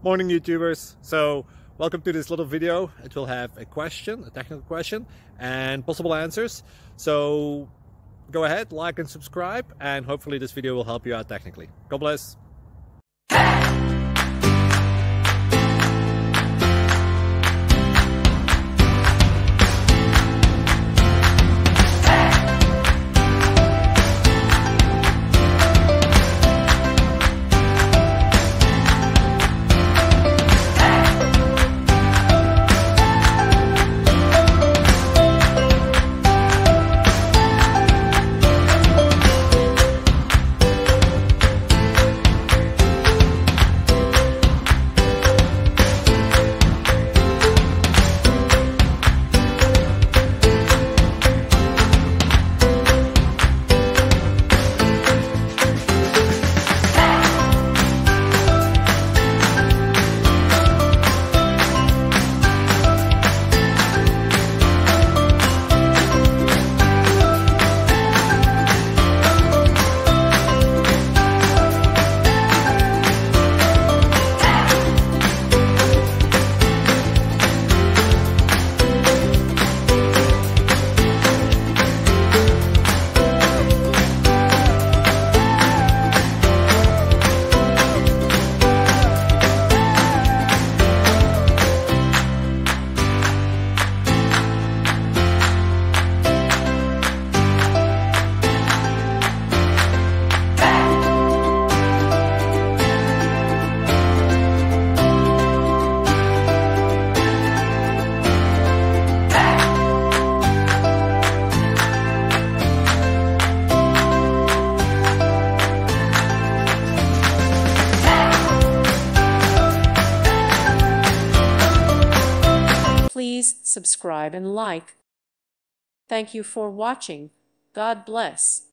Morning YouTubers. So welcome to this little video. It will have a question, a technical question, and possible answers. So go ahead, like and subscribe, and hopefully this video will help you out technically. God bless. Please subscribe and like. Thank you for watching. God bless.